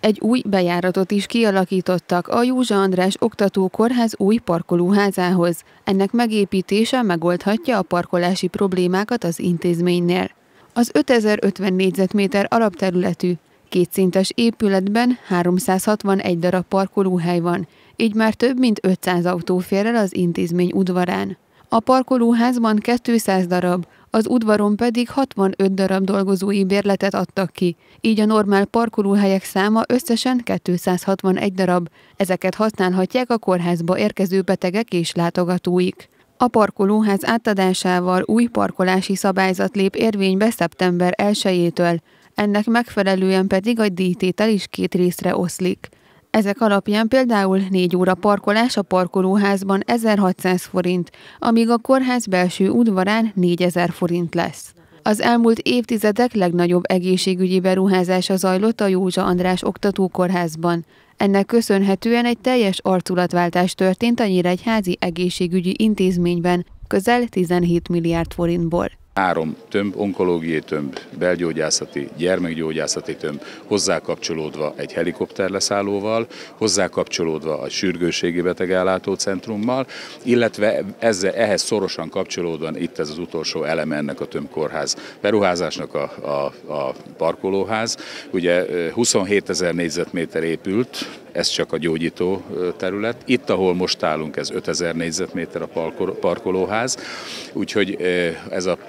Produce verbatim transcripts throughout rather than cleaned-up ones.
Egy új bejáratot is kialakítottak a Józsa András Oktatókórház új parkolóházához. Ennek megépítése megoldhatja a parkolási problémákat az intézménynél. Az ötezer-ötven négyzetméter alapterületű, kétszintes épületben háromszázhatvanegy darab parkolóhely van, így már több mint ötszáz autó fér el az intézmény udvarán. A parkolóházban kétszáz darab, az udvaron pedig hatvanöt darab dolgozói bérletet adtak ki, így a normál parkolóhelyek száma összesen kétszázhatvanegy darab. Ezeket használhatják a kórházba érkező betegek és látogatóik. A parkolóház átadásával új parkolási szabályzat lép érvénybe szeptember elsejétől, ennek megfelelően pedig a díjtétel is két részre oszlik. Ezek alapján például négy óra parkolás a parkolóházban ezerhatszáz forint, amíg a kórház belső udvarán négyezer forint lesz. Az elmúlt évtizedek legnagyobb egészségügyi beruházása zajlott a Józsa András Oktatókórházban. Ennek köszönhetően egy teljes arculatváltás történt a nyíregyházi egészségügyi intézményben, közel tizenhét milliárd forintból. Három tömb, onkológiai tömb, belgyógyászati, gyermekgyógyászati tömb, hozzá kapcsolódva egy helikopterleszállóval, hozzá kapcsolódva a sürgősségi betegellátó centrummal, illetve ezzel, ehhez szorosan kapcsolódva itt ez az utolsó eleme ennek a tömbkórház beruházásnak a, a, a parkolóház. Ugye huszonhétezer négyzetméter épült, ez csak a gyógyító terület. Itt, ahol most állunk, ez ötezer négyzetméter a parkolóház, úgyhogy ez a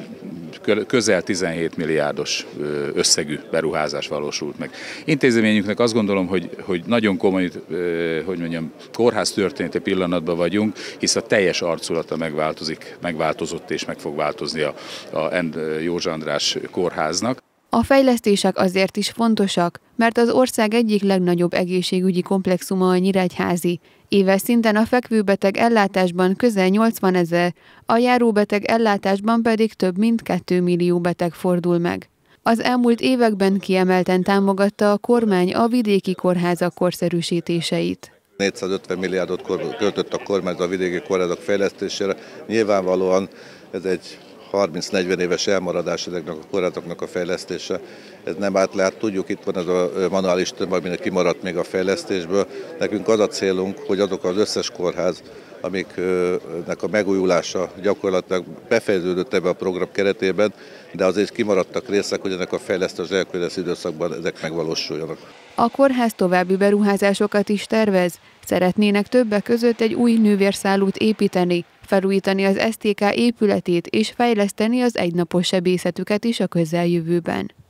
közel tizenhét milliárdos összegű beruházás valósult meg. Intézményünknek azt gondolom, hogy, hogy nagyon komoly, hogy mondjam, kórház történeti pillanatban vagyunk, hisz a teljes arculata megváltozik, megváltozott és meg fog változni a, a Józsa András kórháznak. A fejlesztések azért is fontosak, mert az ország egyik legnagyobb egészségügyi komplexuma a nyíregyházi. Éves szinten a fekvőbeteg ellátásban közel nyolcvanezer, a járóbeteg ellátásban pedig több mint két millió beteg fordul meg. Az elmúlt években kiemelten támogatta a kormány a vidéki kórházak korszerűsítéseit. négyszázötven milliárdot költött a kormány a vidéki kórházak fejlesztésére. Nyilvánvalóan ez egy harminc-negyven éves elmaradás ezeknek a kórházaknak a fejlesztése. Ez nem átlát, tudjuk, itt van ez a manuális tömb, aminek kimaradt még a fejlesztésből. Nekünk az a célunk, hogy azok az összes kórház, amiknek a megújulása gyakorlatilag befejeződött ebbe a program keretében, de azért kimaradtak részek, hogy ennek a fejlesztés elkövetkező időszakban ezek megvalósuljanak. A kórház további beruházásokat is tervez. Szeretnének többek között egy új nővérszállót építeni, felújítani az es té ká épületét és fejleszteni az egynapos sebészetüket is a közeljövőben.